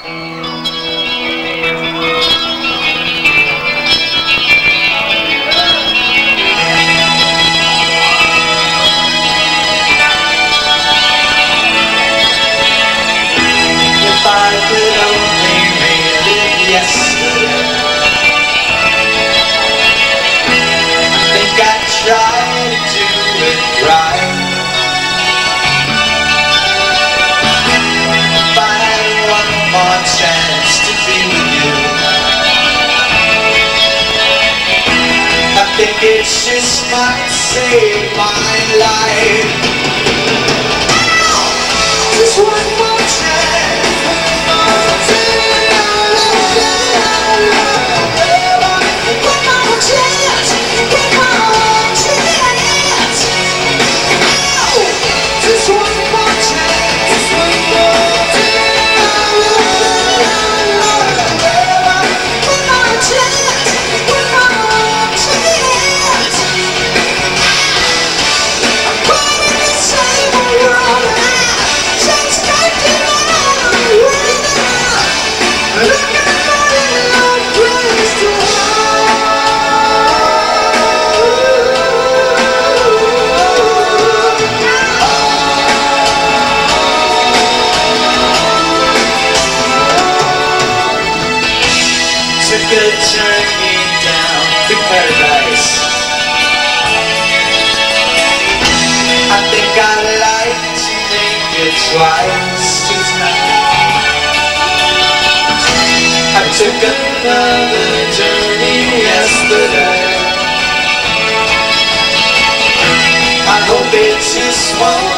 It just might save my life. Just one more chance, one more chance, one more chance, just one more chance, just one more good journey down to paradise. I think I'd like to make it twice tonight. I took another journey yesterday. I hope it just won't